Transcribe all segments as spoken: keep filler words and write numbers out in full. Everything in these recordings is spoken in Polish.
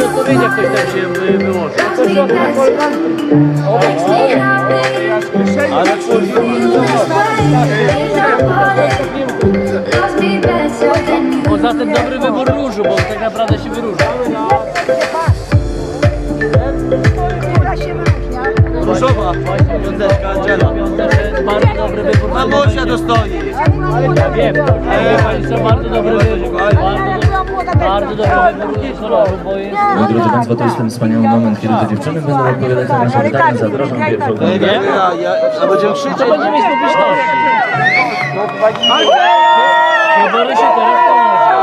odpowiedziach ktoś tam się wy, wyłoży. Ale poza tym dobry wybór różu, bo tak naprawdę się wyróżnia. Różowa, piąteczka, Angela. Bardzo dobry wybór. Mamusia dostoi. Ja wiem, ale Państwo bardzo dobry wybór. Bardzo, bardzo dobry wybór koloru, bo jest... No, drodzy Państwo, to jest ten wspaniały moment, kiedy te dziewczyny będą odpowiadać na nasze pytania. Zapraszam pierwszą Nie, nie, ja, ja, a będziemy krzyczeć. To będziemy mieć publiczności. Wybory się teraz pomoże.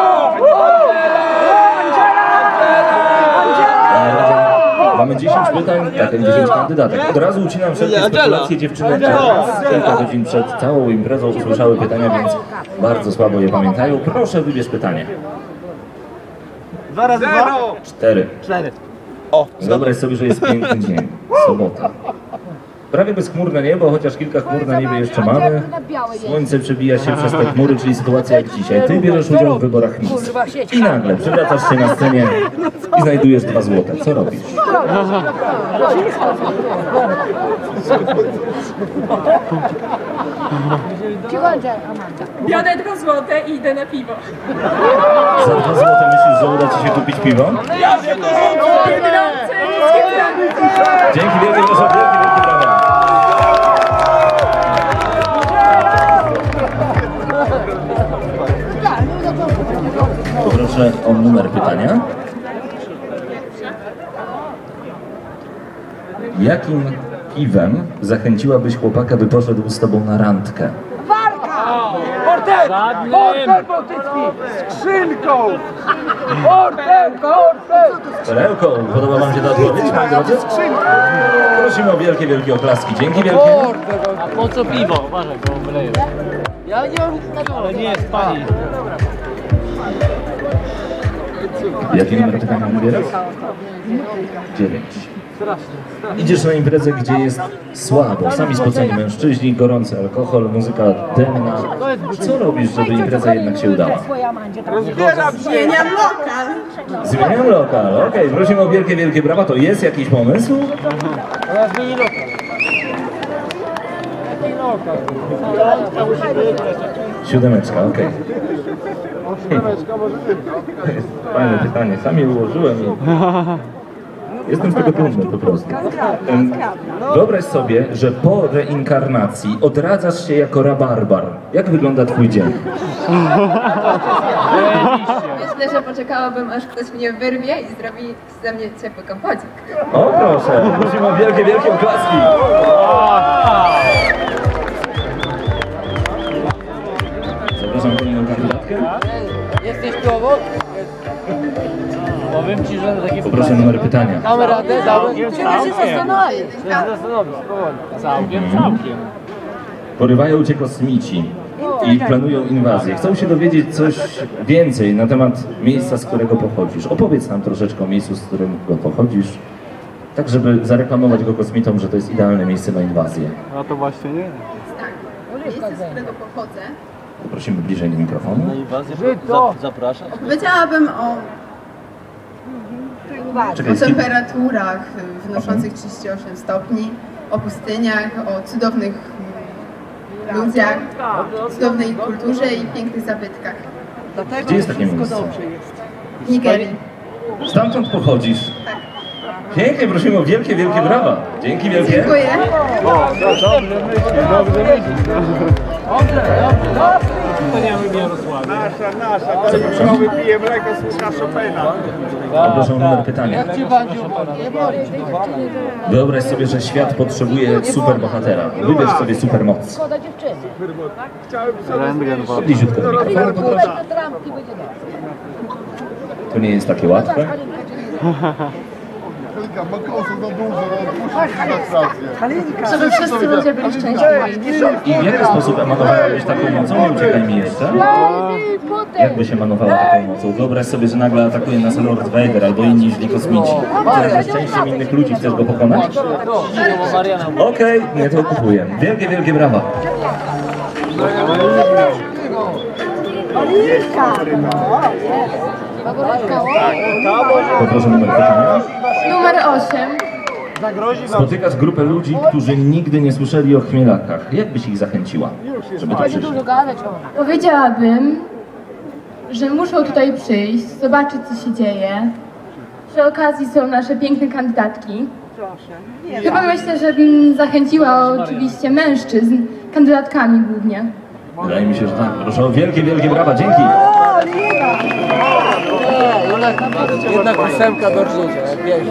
Mamy dziesięć pytań, tak, dziesięć kandydatek. Od razu ucinam wszelkie spekulacje dziewczyny, które kilka godzin przed całą imprezą usłyszały pytania, więc bardzo słabo je pamiętają. Proszę, wybierz pytanie. Dwa razy dwa? Cztery. Cztery. O, Wyobraź sobie, że jest piękny dzień, sobota. Prawie bezchmurne niebo, chociaż kilka chmur na niebie jeszcze mamy. Słońce przebija się przez te chmury, czyli sytuacja jak dzisiaj. Ty bierzesz udział w wyborach Miss. I nagle przywracasz się na scenie i znajdujesz dwa złote. Co robisz? Biorę dwa złote i idę na piwo. Za dwa złote myślisz, że uda ci się kupić piwo? Dzięki wielkie, proszę, wielkie, wielkie brawa. Poproszę o numer pytania. Jakim piwem zachęciłabyś chłopaka, by poszedł z tobą na randkę? Porter! Porter bałtycki! Skrzynką! Porter! Porter! Perełką. Podoba wam się ta odpowiedź, moi drodzy? Prosimy o wielkie, wielkie oklaski. Dzięki wielkie. A po co piwo? Uważaj, bo wyleję. Ja nie mam nic na to. Ale nie jest pani. Jaki numer pytania wybierasz? Dziewięć. Idziesz na imprezę, gdzie jest słabo, sami spoceni mężczyźni, gorący alkohol, muzyka denna. Co robisz, żeby impreza jednak się udała? Zmieniam lokal. Zmieniam lokal, okej, okay. Prosimy o wielkie, wielkie brawa. To jest jakiś pomysł? Ona zmieni lokal. Siódemeczka, okej. Okay. Fajne pytanie, sam je ułożyłem i... Jestem z tego dumny po prostu. Wyobraź sobie, że po reinkarnacji odradzasz się jako rabarbar. Jak wygląda twój dzień? Myślę, że poczekałabym, aż ktoś mnie wyrwie i zrobi ze mnie ciepły kompocik. O proszę, prosimy o wielkie, wielkie oklaski. Zapraszam kolejną kandydatkę. Jesteś tu obok? Powiem ci, że takie Poproszę numer pytania. damy radę, damy. Ciebie się zastanowić. Zastanowić, powoli. Całkiem, całkiem. Porywają cię kosmici i planują inwazję. Chcą się dowiedzieć coś więcej na temat miejsca, z którego pochodzisz. Opowiedz nam troszeczkę o miejscu, z którego pochodzisz, tak żeby zareklamować go kosmitom, że to jest idealne miejsce na inwazję. A to właśnie nie. Tak, miejsce, z którego pochodzę. Poprosimy bliżej do mikrofonu. Zapraszam. Powiedziałabym o, Czekaj, o temperaturach wynoszących trzydzieści osiem stopni, o pustyniach, o cudownych ludziach, cudownej kulturze i pięknych zabytkach. gdzie jest takie miejsce? W Nigerii. Stamtąd pochodzisz. Pięknie, prosimy o wielkie, wielkie brawa. Dzięki wielkie. Dziękuję. O, dobrze myśli, dobrze myśli. To nie mówię Jarosławie. Nasza, nasza. Zapraszam. Wypije mleko, słucha Chopina. Poproszę o numer pytania. Jak cię Wandziu nie boli? Wyobraź sobie, że świat potrzebuje superbohatera. Wybierz sobie supermoc. Rentgen wody. Bliziutko do mikrofonu poproszę. To nie jest takie łatwe. Żeby wszyscy ludzie byli szczęśliwi. I w jaki sposób emanowałabyś taką mocą? Nie uciekaj mi jeszcze. Jakby się emanowała taką mocą? Wyobraź sobie, że nagle atakuje nas Lord Vader albo inni źli kosmici. Ty ze szczęściem innych ludzi chcesz go pokonać? Okej, okay, nie to kupuję. Wielkie, wielkie brawa. Poproszę numer pytania. Numer osiem. Spotykasz grupę ludzi, którzy nigdy nie słyszeli o chmielakach. Jak byś ich zachęciła, żeby tu przyszli? Powiedziałabym, że muszą tutaj przyjść, zobaczyć, co się dzieje. Przy okazji są nasze piękne kandydatki. Chyba myślę, że bym zachęciła oczywiście mężczyzn, kandydatkami głównie. Wydaje mi się, że tak. Proszę o wielkie, wielkie brawa. Dzięki. Jednak ósemka do rżnięcia, jak pięknie.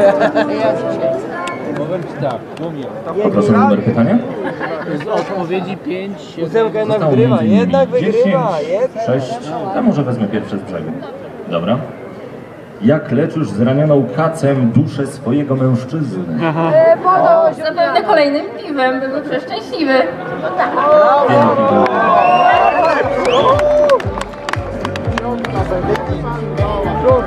Poproszę numer pytania. Z odpowiedzi pięć, Ósemka jednak Zostało wygrywa, między innymi jednak wygrywa. dziesięć, sześć, ja może wezmę pierwszy z brzegu. Dobra. Jak leczysz zranioną kacem duszę swojego mężczyzny? Ponoć, zapewne kolejnym piwem, byłby przeszczęśliwy. No tak. Pięknie było.